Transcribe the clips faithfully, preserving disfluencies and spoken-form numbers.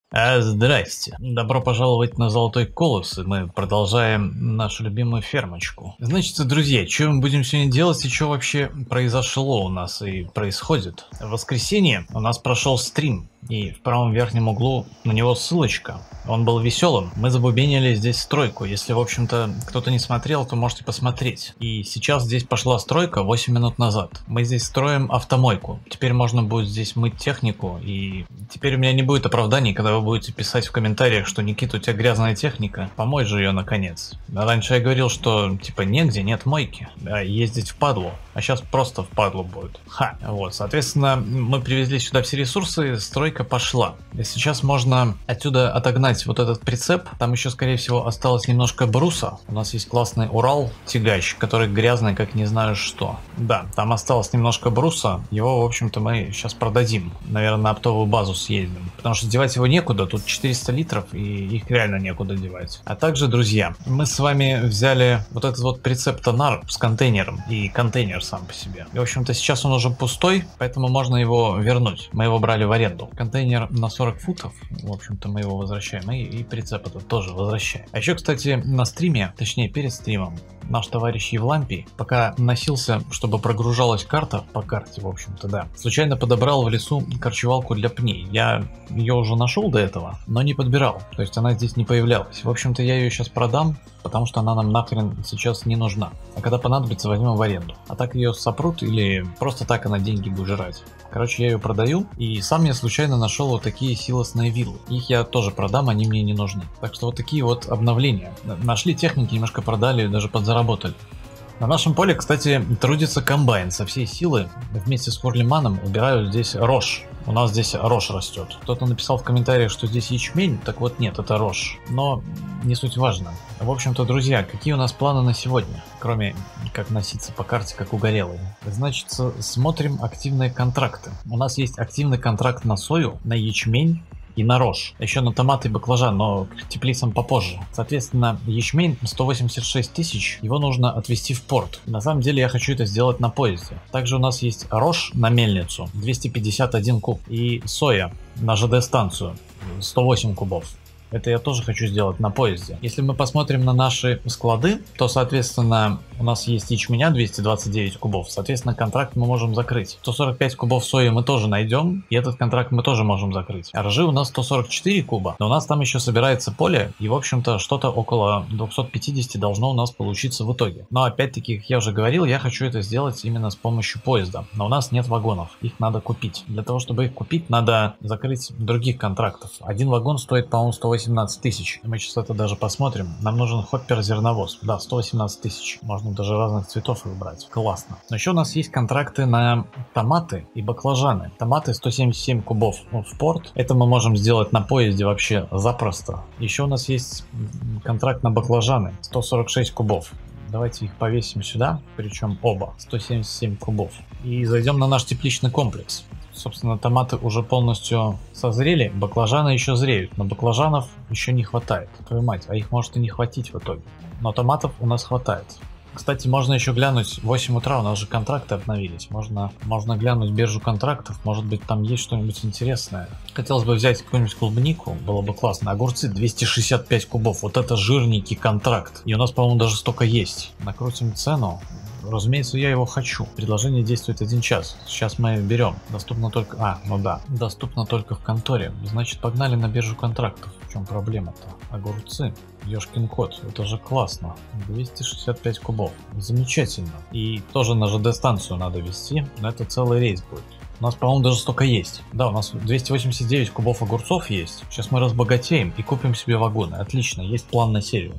А, здрасте. Добро пожаловать на Золотой Колос, и мы продолжаем нашу любимую фермочку. Значит, друзья, что мы будем сегодня делать и что вообще произошло у нас и происходит? В воскресенье у нас прошел стрим, и в правом верхнем углу на него ссылочка. Он был веселым. Мы забубенили здесь стройку. Если, в общем-то, кто-то не смотрел, то можете посмотреть. И сейчас здесь пошла стройка восемь минут назад. Мы здесь строим автомойку. Теперь можно будет здесь мыть технику. И теперь у меня не будет оправданий, когда вы будете писать в комментариях, что Никита, у тебя грязная техника. Помой же ее наконец. Раньше я говорил, что типа негде, нет мойки. А ездить в падлу. А сейчас просто в падлу будет. Ха. Вот, соответственно, мы привезли сюда все ресурсы, стройка пошла. И сейчас можно отсюда отогнать вот этот прицеп. Там еще, скорее всего, осталось немножко бруса. У нас есть классный Урал тягач, который грязный, как не знаю что. Да, там осталось немножко бруса. Его, в общем-то, мы сейчас продадим. Наверное, на оптовую базу съездим. Потому что девать его некуда. Тут четыреста литров, и их реально некуда девать. А также, друзья, мы с вами взяли вот этот вот прицеп Тонар с контейнером. И контейнер сам по себе. И, в общем-то, сейчас он уже пустой, поэтому можно его вернуть. Мы его брали в аренду. Контейнер на сорок футов. В общем-то, мы его возвращаем. И, и прицеп этот тоже возвращаем. А еще, кстати, на стриме, точнее перед стримом, наш товарищ Евлампий, пока носился, чтобы прогружалась карта, по карте, в общем-то, да, случайно подобрал в лесу корчевалку для пней. Я ее уже нашел до этого, но не подбирал. То есть она здесь не появлялась. В общем-то, я ее сейчас продам, потому что она нам нахрен сейчас не нужна. А когда понадобится, возьмем в аренду. А так ее сопрут или просто так она деньги будет жрать. Короче, я ее продаю, и сам я случайно нашел вот такие силосные виллы. Их я тоже продам, они мне не нужны. Так что вот такие вот обновления. Нашли техники, немножко продали, даже подзаработали. На нашем поле, кстати, трудится комбайн со всей силы. Вместе с Хурлиманом убирают здесь рожь. У нас здесь рожь растет. Кто-то написал в комментариях, что здесь ячмень. Так вот нет, это рожь. Но не суть важно. В общем-то, друзья, какие у нас планы на сегодня? Кроме как носиться по карте, как угорелые. Значит, смотрим активные контракты. У нас есть активный контракт на сою, на ячмень и на рожь. Еще на томаты и баклажан, но к теплицам попозже. Соответственно, ячмень сто восемьдесят шесть тысяч, его нужно отвезти в порт. На самом деле я хочу это сделать на поезде. Также у нас есть рожь на мельницу, двести пятьдесят один куб. И соя на ЖД-станцию, сто восемь кубов. Это я тоже хочу сделать на поезде. Если мы посмотрим на наши склады, то, соответственно, у нас есть ячменя двести двадцать девять кубов. Соответственно, контракт мы можем закрыть. сто сорок пять кубов сои мы тоже найдем, и этот контракт мы тоже можем закрыть. А ржи у нас сто сорок четыре куба, но у нас там еще собирается поле, и, в общем-то, что-то около двухсот пятидесяти должно у нас получиться в итоге. Но, опять-таки, как я уже говорил, я хочу это сделать именно с помощью поезда. Но у нас нет вагонов, их надо купить. Для того, чтобы их купить, надо закрыть других контрактов. Один вагон стоит, по-моему, сто восемнадцать тысяч. Мы сейчас это даже посмотрим. Нам нужен хоппер-зерновоз. Да, сто восемнадцать тысяч. Можно даже разных цветов выбрать. Классно. Но еще у нас есть контракты на томаты и баклажаны. Томаты сто семьдесят семь кубов в порт. Это мы можем сделать на поезде вообще запросто. Еще у нас есть контракт на баклажаны. сто сорок шесть кубов. Давайте их повесим сюда. Причем оба. сто семьдесят семь кубов. И зайдем на наш тепличный комплекс. Собственно, томаты уже полностью созрели, баклажаны еще зреют, но баклажанов еще не хватает. Твою мать, а их может и не хватить в итоге. Но томатов у нас хватает. Кстати, можно еще глянуть, в восемь утра у нас же контракты обновились. Можно, можно глянуть биржу контрактов, может быть там есть что-нибудь интересное. Хотелось бы взять какую-нибудь клубнику, было бы классно. Огурцы двести шестьдесят пять кубов, вот это жирненький контракт. И у нас, по-моему, даже столько есть. Накрутим цену. Разумеется, я его хочу. Предложение действует один час. Сейчас мы берем. Доступно только... А, ну да. Доступно только в конторе. Значит, погнали на биржу контрактов. В чем проблема-то? Огурцы. Ёшкин кот. Это же классно. двести шестьдесят пять кубов. Замечательно. И тоже на ЖД-станцию надо везти. Но это целый рейс будет. У нас, по-моему, даже столько есть. Да, у нас двести восемьдесят девять кубов огурцов есть. Сейчас мы разбогатеем и купим себе вагоны. Отлично. Есть план на серию.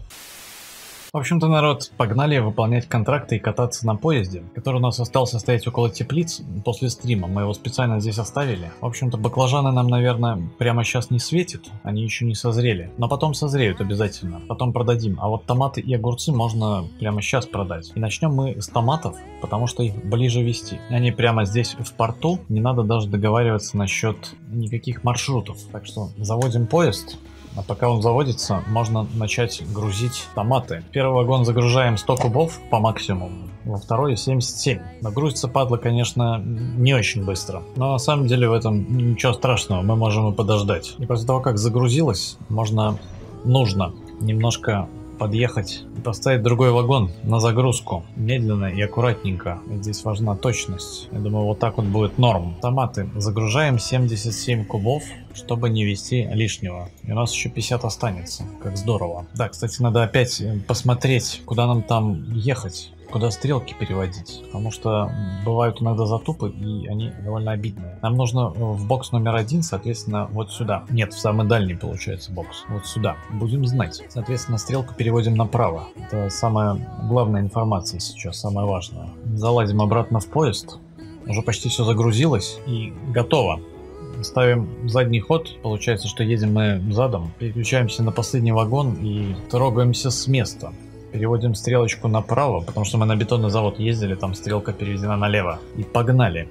В общем-то, народ, погнали выполнять контракты и кататься на поезде, который у нас остался стоять около теплиц после стрима. Мы его специально здесь оставили. В общем-то, баклажаны нам, наверное, прямо сейчас не светят. Они еще не созрели. Но потом созреют обязательно. Потом продадим. А вот томаты и огурцы можно прямо сейчас продать. И начнем мы с томатов, потому что их ближе везти. Они прямо здесь в порту. Не надо даже договариваться насчет никаких маршрутов. Так что заводим поезд. А пока он заводится, можно начать грузить томаты. Первый вагон загружаем сто кубов по максимуму, во второй семьдесят семь. Нагрузится падла, конечно, не очень быстро. Но на самом деле в этом ничего страшного, мы можем и подождать. И после того, как загрузилось, можно, нужно немножко подъехать и поставить другой вагон на загрузку. Медленно и аккуратненько. И здесь важна точность. Я думаю, вот так вот будет норм. Томаты загружаем семьдесят семь кубов, чтобы не вести лишнего. И у нас еще пятьдесят останется. Как здорово. Да, кстати, надо опять посмотреть, куда нам там ехать. Куда стрелки переводить, потому что бывают иногда затупы, и они довольно обидные. Нам нужно в бокс номер один, соответственно, вот сюда. Нет, в самый дальний получается бокс. Вот сюда. Будем знать. Соответственно, стрелку переводим направо. Это самая главная информация сейчас, самая важная. Залазим обратно в поезд. Уже почти все загрузилось и готово. Ставим задний ход, получается, что едем мы задом. Переключаемся на последний вагон и трогаемся с места. Переводим стрелочку направо, потому что мы на бетонный завод ездили, там стрелка переведена налево. И погнали.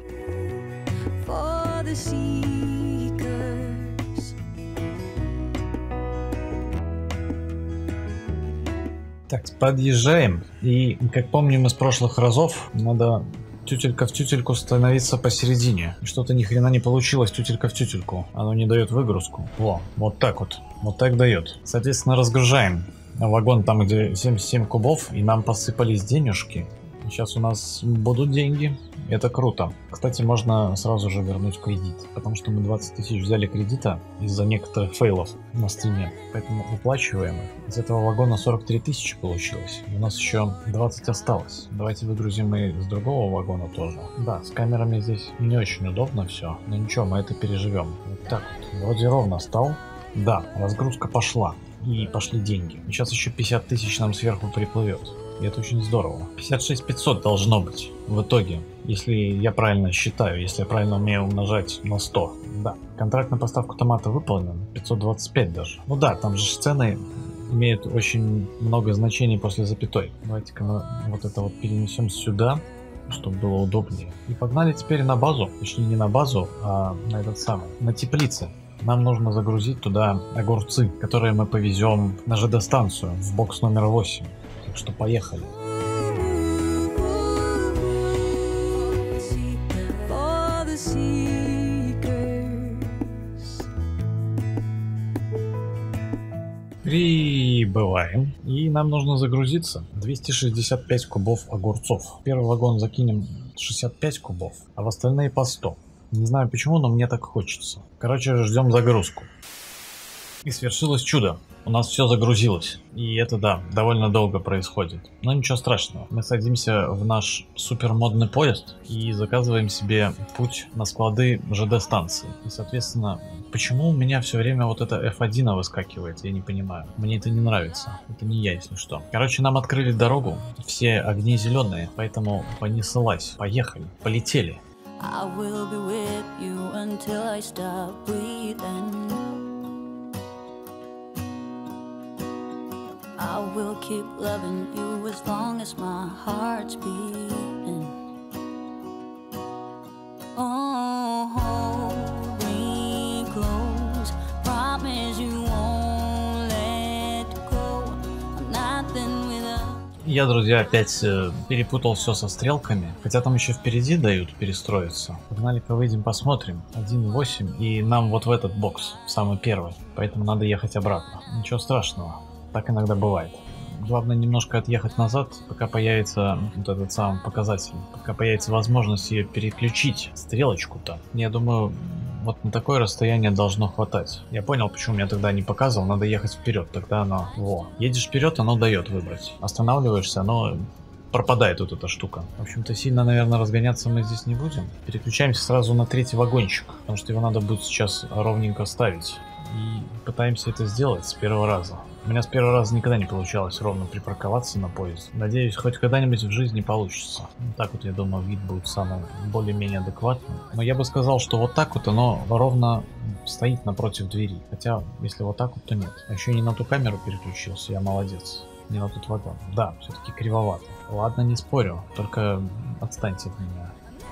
Так, подъезжаем. И, как помним из прошлых разов, надо тютелька в тютельку становиться посередине. Что-то ни хрена не получилось тютелька в тютельку. Оно не дает выгрузку. Во, вот так вот. Вот так дает. Соответственно, разгружаем вагон там, где семьдесят семь кубов, и нам посыпались денежки. Сейчас у нас будут деньги. Это круто. Кстати, можно сразу же вернуть кредит, потому что мы двадцать тысяч взяли кредита из-за некоторых фейлов на стриме. Поэтому выплачиваем их. Из этого вагона сорок три тысячи получилось. И у нас еще двадцать осталось. Давайте выгрузим и с другого вагона тоже. Да, с камерами здесь не очень удобно все. Но ничего, мы это переживем. Вот так вот. Вроде ровно стал. Да, разгрузка пошла. И пошли деньги. И сейчас еще пятьдесят тысяч нам сверху приплывет. И это очень здорово. пятьдесят шесть пятьсот должно быть в итоге. Если я правильно считаю, если я правильно умею умножать на сто. Да. Контракт на поставку томата выполнен. пятьсот двадцать пять даже. Ну да, там же цены имеют очень много значений после запятой. Давайте-ка мы вот это вот перенесем сюда, чтобы было удобнее. И погнали теперь на базу. Точнее, не на базу, а на этот самый. На теплицы. Нам нужно загрузить туда огурцы, которые мы повезем на ЖД-станцию в бокс номер восемь. Так что поехали. Прибываем. И нам нужно загрузиться. двести шестьдесят пять кубов огурцов. Первый вагон закинем шестьдесят пять кубов, а в остальные по сто. Не знаю почему, но мне так хочется. Короче, ждем загрузку. И свершилось чудо. У нас все загрузилось. И это, да, довольно долго происходит. Но ничего страшного. Мы садимся в наш супер модный поезд и заказываем себе путь на склады ЖД-станции. И, соответственно, почему у меня все время вот это эф один выскакивает, я не понимаю. Мне это не нравится. Это не я, если что. Короче, нам открыли дорогу. Все огни зеленые, поэтому понеслась. Поехали. Полетели. I will be with you until I stop breathing. I will keep loving you as long as my heart's beating. Oh, hold me close. Promise you won't let go. I'm nothing without. Я, друзья, опять э, перепутал все со стрелками. Хотя там еще впереди дают перестроиться. Погнали-ка выйдем посмотрим. один восемь. И нам вот в этот бокс, самый первый. Поэтому надо ехать обратно. Ничего страшного. Так иногда бывает. Главное немножко отъехать назад, пока появится вот этот самый показатель. Пока появится возможность ее переключить. Стрелочку-то. Я думаю, вот на такое расстояние должно хватать. Я понял, почему меня тогда не показывал. Надо ехать вперед. Тогда оно... Во. Едешь вперед, оно дает выбрать. Останавливаешься, оно... пропадает вот эта штука. В общем-то, сильно, наверное, разгоняться мы здесь не будем. Переключаемся сразу на третий вагончик, потому что его надо будет сейчас ровненько ставить. И пытаемся это сделать с первого раза. У меня с первого раза никогда не получалось ровно припарковаться на поезд. Надеюсь, хоть когда-нибудь в жизни получится. Вот так вот, я думаю, вид будет самый более-менее адекватный. Но я бы сказал, что вот так вот оно ровно стоит напротив двери. Хотя, если вот так вот, то нет. А еще не на ту камеру переключился, я молодец. Не на тот вагон. Да, все-таки кривовато. Ладно, не спорю, только отстаньте от меня.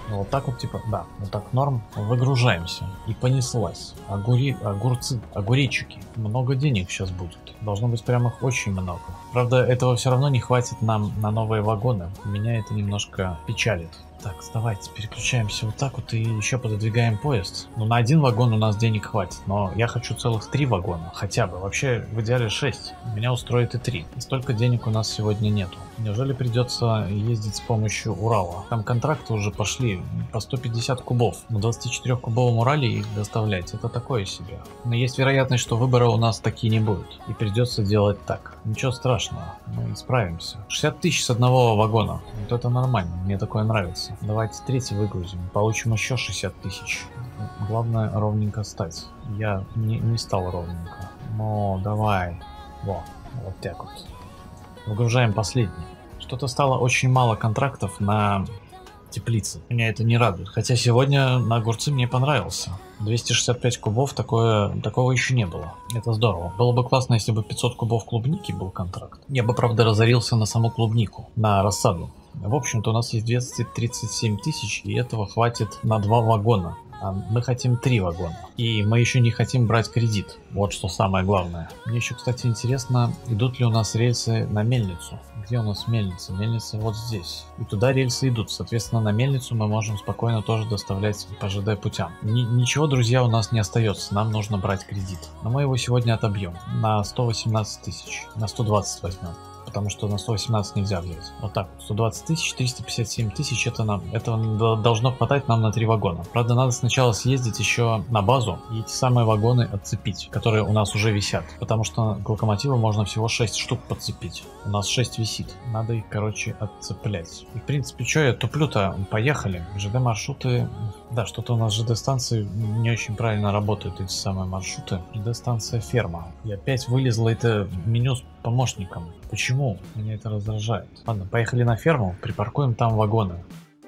Вот так вот, типа, да, вот так норм. Выгружаемся. И понеслась. Огури... Огурцы, огуречики. Много денег сейчас будет. Должно быть прям их очень много. Правда, этого все равно не хватит нам на новые вагоны. Меня это немножко печалит. Так, давайте переключаемся вот так вот и еще пододвигаем поезд. Ну, на один вагон у нас денег хватит, но я хочу целых три вагона, хотя бы. Вообще, в идеале шесть. Меня устроит и три. И столько денег у нас сегодня нету. Неужели придется ездить с помощью Урала? Там контракты уже пошли по сто пятьдесят кубов. На двадцатичетырёхкубовом Урале их доставлять, это такое себе. Но есть вероятность, что выбора у нас таки не будет. И придется делать так. Ничего страшного, мы справимся. шестьдесят тысяч с одного вагона. Вот это нормально, мне такое нравится. Давайте третий выгрузим. Получим еще шестьдесят тысяч. Главное ровненько стать. Я не, не стал ровненько. Но давай. Во, вот так вот. Выгружаем последний. Что-то стало очень мало контрактов на теплицы. Меня это не радует. Хотя сегодня на огурцы мне понравился. двести шестьдесят пять кубов, такое, такого еще не было. Это здорово. Было бы классно, если бы пятьсот кубов клубники был контракт. Я бы, правда, разорился на саму клубнику, на рассаду. В общем-то, у нас есть двести тридцать семь тысяч, и этого хватит на два вагона. А мы хотим три вагона. И мы еще не хотим брать кредит. Вот что самое главное. Мне еще, кстати, интересно, идут ли у нас рельсы на мельницу. Где у нас мельница? Мельница вот здесь. И туда рельсы идут. Соответственно, на мельницу мы можем спокойно тоже доставлять по ЖД путям. Ни ничего, друзья, у нас не остается. Нам нужно брать кредит. Но мы его сегодня отобьем. На сто восемнадцать тысяч. На сто двадцать возьмем. Потому что на сто восемнадцать нельзя взять. Вот так, сто двадцать тысяч, триста пятьдесят семь тысяч, это нам, этого должно хватать нам на три вагона. Правда, надо сначала съездить еще на базу и эти самые вагоны отцепить, которые у нас уже висят. Потому что к локомотиву можно всего шесть штук подцепить. У нас шесть висит. Надо их, короче, отцеплять. И, в принципе, что я туплю-то? Поехали. ЖД-маршруты... Да, что-то у нас ЖД-станции не очень правильно работают, эти самые маршруты. ЖД-станция ферма. И опять вылезло это меню с помощником. Почему? Меня это раздражает. Ладно, поехали на ферму, припаркуем там вагоны.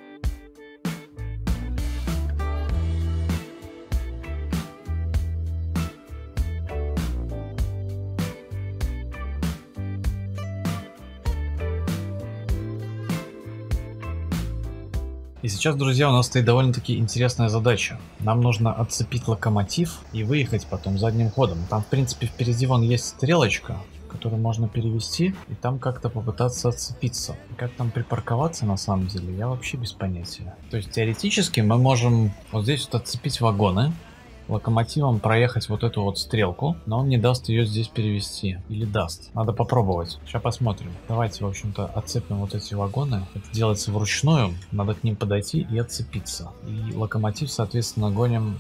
И сейчас, друзья, у нас стоит довольно-таки интересная задача. Нам нужно отцепить локомотив и выехать потом задним ходом. Там, в принципе, впереди вон есть стрелочка, которую можно перевести и там как-то попытаться отцепиться. Как там припарковаться на самом деле, я вообще без понятия. То есть теоретически мы можем вот здесь вот отцепить вагоны, локомотивом проехать вот эту вот стрелку, но он не даст ее здесь перевести. Или даст. Надо попробовать. Сейчас посмотрим. Давайте, в общем-то, отцепим вот эти вагоны. Это делается вручную. Надо к ним подойти и отцепиться. И локомотив, соответственно, гоним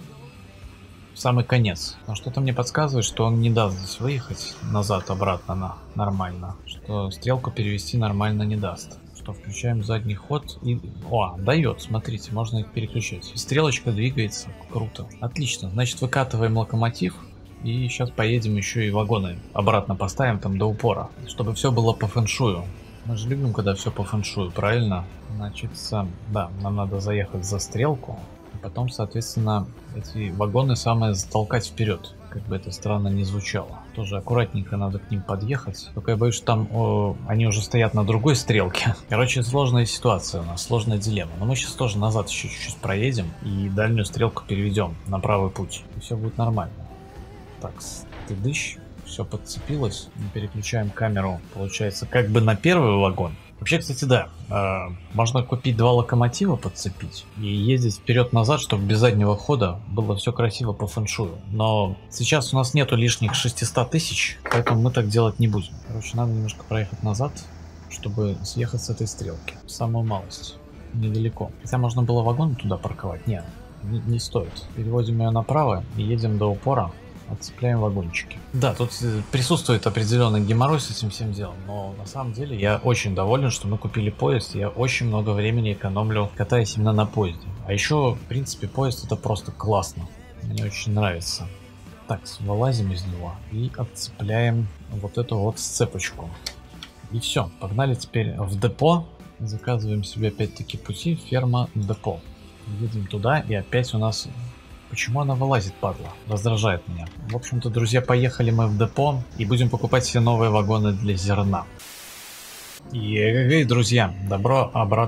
в самый конец. Но что-то мне подсказывает, что он не даст здесь выехать назад-обратно на нормально. Что стрелку перевести нормально не даст. Что включаем задний ход и... О, дает, смотрите, можно их переключать. И стрелочка двигается. Круто. Отлично. Значит, выкатываем локомотив. И сейчас поедем еще и вагоны обратно поставим там до упора. Чтобы все было по фэншую. Мы же любим, когда все по фэншую, правильно? Значит, да, нам надо заехать за стрелку. Потом, соответственно, эти вагоны самое затолкать вперед. Как бы это странно не звучало. Тоже аккуратненько надо к ним подъехать. Только я боюсь, что там о, они уже стоят на другой стрелке. Короче, сложная ситуация у нас, сложная дилемма. Но мы сейчас тоже назад еще чуть-чуть проедем и дальнюю стрелку переведем на правый путь. И все будет нормально. Так, стыдыщ. Все подцепилось. Мы переключаем камеру, получается, как бы на первый вагон. Вообще, кстати, да, э, можно купить два локомотива, подцепить и ездить вперед-назад, чтобы без заднего хода было все красиво по фэншую. Но сейчас у нас нету лишних шестисот тысяч, поэтому мы так делать не будем. Короче, надо немножко проехать назад, чтобы съехать с этой стрелки. Самую малость. Недалеко. Хотя можно было вагон туда парковать. Нет, не, не стоит. Переводим ее направо и едем до упора. Отцепляем вагончики. Да, тут присутствует определенный геморрой с этим всем делом, но на самом деле я очень доволен, что мы купили поезд. Я очень много времени экономлю, катаясь именно на поезде. А еще, в принципе, поезд это просто классно. Мне очень нравится. Так, вылазим из него и отцепляем вот эту вот сцепочку. И все, погнали теперь в депо. Заказываем себе опять-таки пути, ферма, депо. Едем туда и опять у нас... Почему она вылазит, падла? Раздражает меня. В общем-то, друзья, поехали мы в депо и будем покупать все новые вагоны для зерна. И, друзья, добро обратно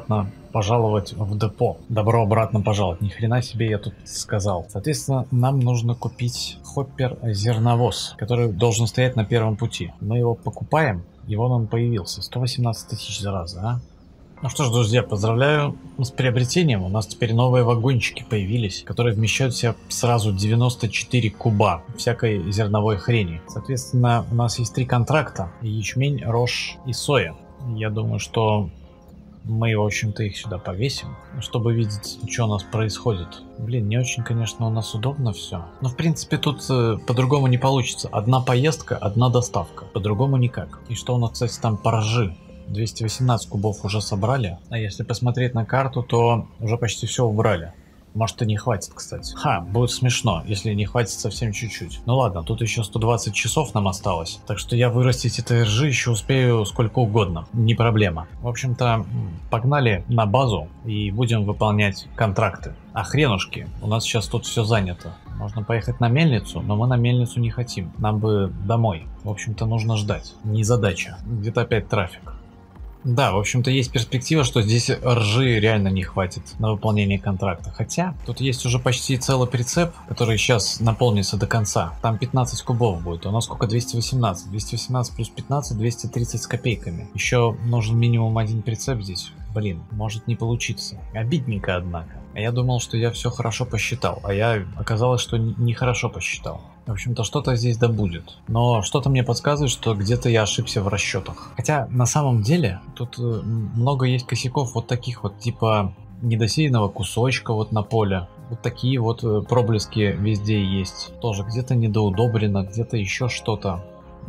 пожаловать в депо. Добро обратно пожаловать. Ни хрена себе я тут сказал. Соответственно, нам нужно купить хоппер-зерновоз, который должен стоять на первом пути. Мы его покупаем, и вон он появился. сто восемнадцать тысяч, зараза, а? Ну что ж, друзья, поздравляю с приобретением. У нас теперь новые вагончики появились, которые вмещают в себя сразу девяносто четыре куба всякой зерновой хрени. Соответственно, у нас есть три контракта: ячмень, рожь и соя. Я думаю, что мы, в общем-то, их сюда повесим, чтобы видеть, что у нас происходит. Блин, не очень, конечно, у нас удобно все. Но, в принципе, тут э, по-другому не получится. Одна поездка, одна доставка. По-другому никак. И что у нас, кстати, там по ржи? двести восемнадцать кубов уже собрали. А если посмотреть на карту, то уже почти все убрали. Может, и не хватит, кстати. Ха, будет смешно, если не хватит совсем чуть-чуть. Ну ладно, тут еще сто двадцать часов нам осталось. Так что я вырастить этой ржи еще успею сколько угодно. Не проблема. В общем-то, погнали на базу и будем выполнять контракты. А хренушки, у нас сейчас тут все занято. Можно поехать на мельницу, но мы на мельницу не хотим. Нам бы домой. В общем-то, нужно ждать. Не задача. Где-то опять трафик. Да, в общем-то, есть перспектива, что здесь ржи реально не хватит на выполнение контракта. Хотя, тут есть уже почти целый прицеп, который сейчас наполнится до конца. Там пятнадцать кубов будет, а у нас сколько? двести восемнадцать. двести восемнадцать плюс пятнадцать, двести тридцать с копейками. Еще нужен минимум один прицеп здесь. Блин, может не получиться. Обидненько, однако. А я думал, что я все хорошо посчитал, а я оказалось, что нехорошо посчитал. В общем-то, что-то здесь да будет. Но что-то мне подсказывает, что где-то я ошибся в расчетах. Хотя, на самом деле, тут много есть косяков вот таких вот, типа недосеянного кусочка вот на поле. Вот такие вот проблески везде есть. Тоже где-то недоудобрено, где-то еще что-то.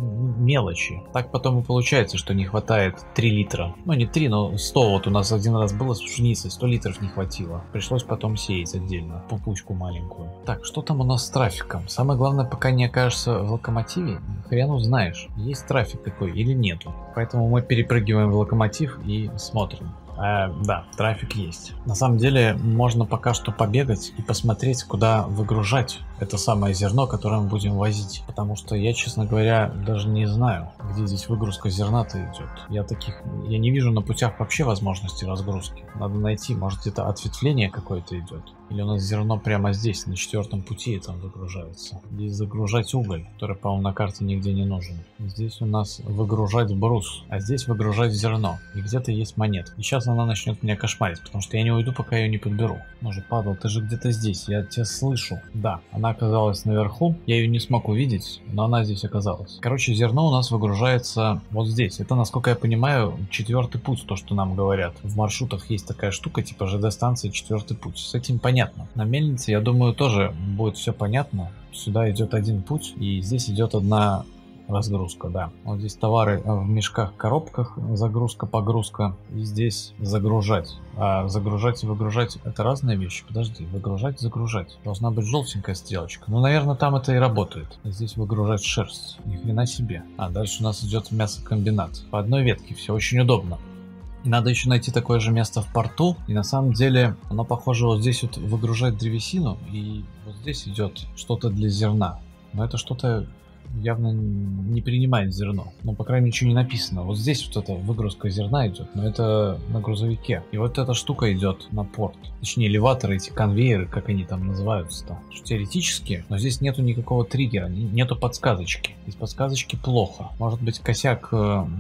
Мелочи. Так потом и получается, что не хватает три литра. Ну не три, но сто. Вот у нас один раз было с пшеницей, сто литров не хватило. Пришлось потом сеять отдельно, пупучку маленькую. Так, что там у нас с трафиком? Самое главное, пока не окажешься в локомотиве, хрен узнаешь, есть трафик такой или нету. Поэтому мы перепрыгиваем в локомотив и смотрим. А, да, трафик есть. На самом деле, можно пока что побегать и посмотреть, куда выгружать это самое зерно, которое мы будем возить. Потому что я, честно говоря, даже не знаю, где здесь выгрузка зерна-то идет. Я таких, я не вижу на путях вообще возможности разгрузки. Надо найти, может, это ответвление какое-то идет. Или у нас зерно прямо здесь, на четвертом пути, там выгружается. Здесь загружать уголь, который, по-моему, на карте нигде не нужен. Здесь у нас выгружать брус, а здесь выгружать зерно. И где-то есть монет. И сейчас она начнет меня кошмарить, потому что я не уйду, пока ее не подберу. Ну же, падал, ты же где-то здесь, я тебя слышу. Да, она оказалась наверху, я ее не смог увидеть, но она здесь оказалась. Короче, зерно у нас выгружается вот здесь. Это, насколько я понимаю, четвертый путь, то, что нам говорят. В маршрутах есть такая штука, типа ЖД-станция четвертый путь. С этим понятно. На мельнице, я думаю, тоже будет все понятно. Сюда идет один путь, и здесь идет одна разгрузка, да. Вот здесь товары в мешках, коробках, загрузка, погрузка. И здесь загружать. А загружать и выгружать — это разные вещи. Подожди, выгружать, загружать. Должна быть желтенькая стрелочка. Ну, наверное, там это и работает. Здесь выгружать шерсть. Ни хрена себе. А дальше у нас идет мясокомбинат. По одной ветке, все очень удобно. Надо еще найти такое же место в порту. И на самом деле оно похоже вот здесь вот выгружать древесину. И вот здесь идет что-то для зерна. Но это что-то явно не принимает зерно. Ну, по крайней мере, ничего не написано. Вот здесь вот эта выгрузка зерна идет, но это на грузовике. И вот эта штука идет на порт. Точнее, элеваторы, эти конвейеры, как они там называются-то. Теоретически, но здесь нету никакого триггера, нету подсказочки. Без подсказочки плохо. Может быть, косяк...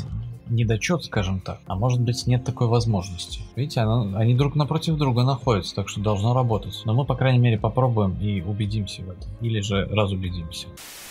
недочет, скажем так, а может быть нет такой возможности. Видите, она, они друг напротив друга находятся, так что должно работать. Но мы, по крайней мере, попробуем и убедимся в этом. Или же разубедимся.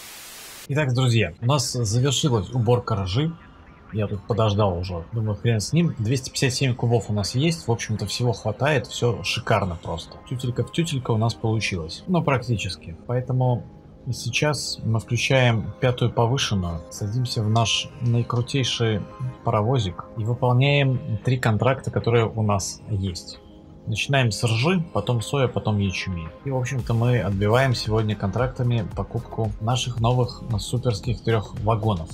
Итак, друзья, у нас завершилась уборка ржи. Я тут подождал уже. Думаю, хрен с ним. двести пятьдесят семь кубов у нас есть. В общем-то, всего хватает. Все шикарно просто. Тютелька в тютелька у нас получилось. Ну, практически. Поэтому... И сейчас мы включаем пятую повышенную, садимся в наш наикрутейший паровозик и выполняем три контракта, которые у нас есть. Начинаем с ржи, потом соя, потом ячмень. И, в общем-то, мы отбиваем сегодня контрактами покупку наших новых суперских трех вагонов.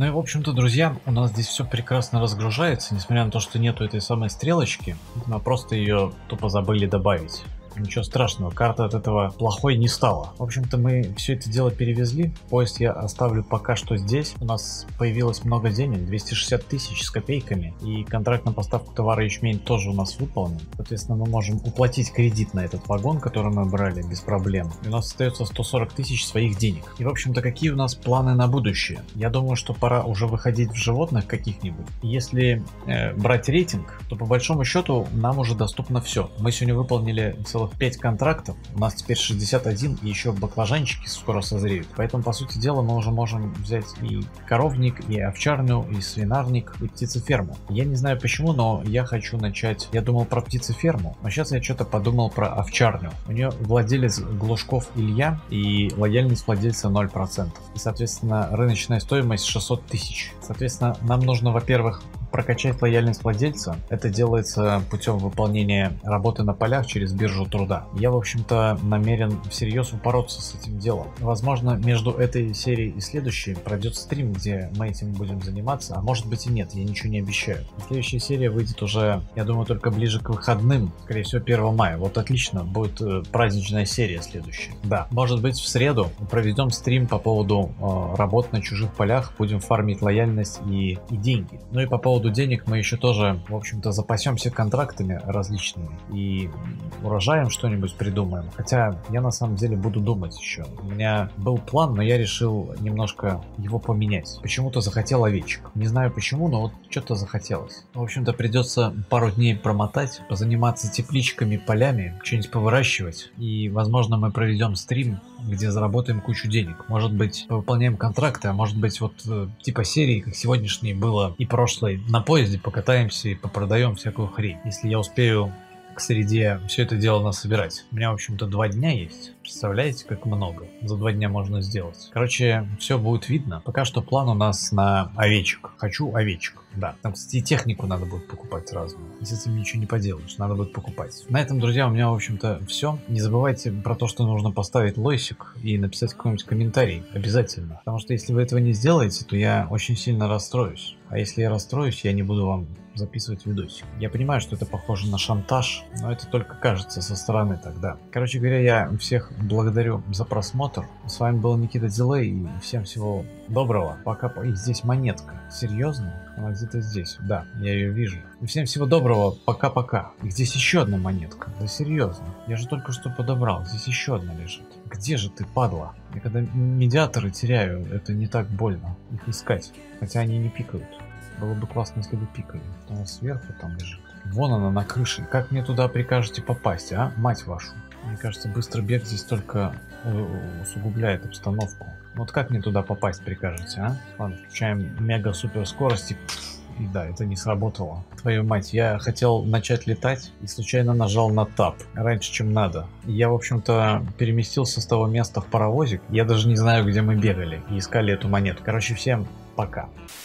Ну и в общем-то, друзья, у нас здесь все прекрасно разгружается, несмотря на то, что нету этой самой стрелочки, мы просто ее тупо забыли добавить. Ничего страшного, карта от этого плохой не стала. В общем-то, мы все это дело перевезли. Поезд я оставлю пока что здесь. У нас появилось много денег, двести шестьдесят тысяч с копейками. И контракт на поставку товара ячмень тоже у нас выполнен. Соответственно, мы можем уплатить кредит на этот вагон, который мы брали без проблем. И у нас остается сто сорок тысяч своих денег. И, в общем-то, какие у нас планы на будущее? Я думаю, что пора уже выходить в животных каких-нибудь. Если э, брать рейтинг, то по большому счету нам уже доступно все. Мы сегодня выполнили целый пять контрактов, у нас теперь шестьдесят один, и еще баклажанчики скоро созреют. Поэтому, по сути дела, мы уже можем взять и коровник, и овчарню, и свинарник, и птицеферму. Я не знаю почему, но я хочу начать... Я думал про птицеферму, но сейчас я что-то подумал про овчарню. У нее владелец Глушков Илья, и лояльность владельца ноль процентов. И, соответственно, рыночная стоимость шестьсот тысяч. Соответственно, нам нужно, во-первых, прокачать лояльность владельца. Это делается путем выполнения работы на полях через биржу труда. Я, в общем-то, намерен всерьез упороться с этим делом. Возможно, между этой серией и следующей пройдет стрим, где мы этим будем заниматься, а может быть и нет, я ничего не обещаю. Следующая серия выйдет уже, я думаю, только ближе к выходным, скорее всего, первого мая. Вот отлично, будет э, праздничная серия следующая. Да, может быть, в среду проведем стрим по поводу э, работ на чужих полях, будем фармить лояльность и, и деньги. Ну и по поводу денег мы еще тоже, в общем-то, запасемся контрактами различными и урожаем что-нибудь придумаем. Хотя я на самом деле буду думать еще. У меня был план, но я решил немножко его поменять. Почему-то захотел овечек. Не знаю почему, но вот что-то захотелось. В общем-то, придется пару дней промотать, позаниматься тепличками, полями, что-нибудь повыращивать. И, возможно, мы проведем стрим, где заработаем кучу денег. Может быть, выполняем контракты, а может быть, вот э, типа серии, как сегодняшней было и прошлой, на поезде покатаемся и попродаем всякую хрень. Если я успею к среде все это дело насобирать. У меня, в общем-то, два дня есть. Представляете, как много за два дня можно сделать. Короче, все будет видно. Пока что план у нас на овечек. Хочу овечек. Да, там, кстати, и технику надо будет покупать разную. И с этим ничего не поделаешь, надо будет покупать. На этом, друзья, у меня, в общем-то, все. Не забывайте про то, что нужно поставить лойсик и написать какой-нибудь комментарий. Обязательно. Потому что если вы этого не сделаете, то я очень сильно расстроюсь. А если я расстроюсь, я не буду вам записывать видосик. Я понимаю, что это похоже на шантаж, но это только кажется со стороны тогда. Короче говоря, я всех благодарю за просмотр. С вами был Никита Дилей, и всем всего доброго. Пока. И здесь монетка. Серьезно? Она где-то здесь. Да, я ее вижу. И всем всего доброго. Пока-пока. И здесь еще одна монетка. Да серьезно. Я же только что подобрал. Здесь еще одна лежит. Где же ты, падла? Я когда медиаторы теряю, это не так больно их искать. Хотя они не пикают. Было бы классно, если бы пикали. Она сверху там лежит. Вон она на крыше. Как мне туда прикажете попасть, а? Мать вашу. Мне кажется, быстрый бег здесь только усугубляет обстановку. Вот как мне туда попасть прикажете, а? Ладно, включаем мега-супер скорости. И да, это не сработало. Твою мать, я хотел начать летать и случайно нажал на тап раньше, чем надо. Я, в общем-то, переместился с того места в паровозик. Я даже не знаю, где мы бегали и искали эту монету. Короче, всем пока.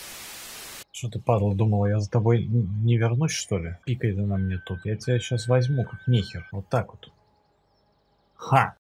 Что ты, падла, думала, я за тобой не вернусь, что ли? Пикай ты на мне тут. Я тебя сейчас возьму, как нехер. Вот так вот. Ха!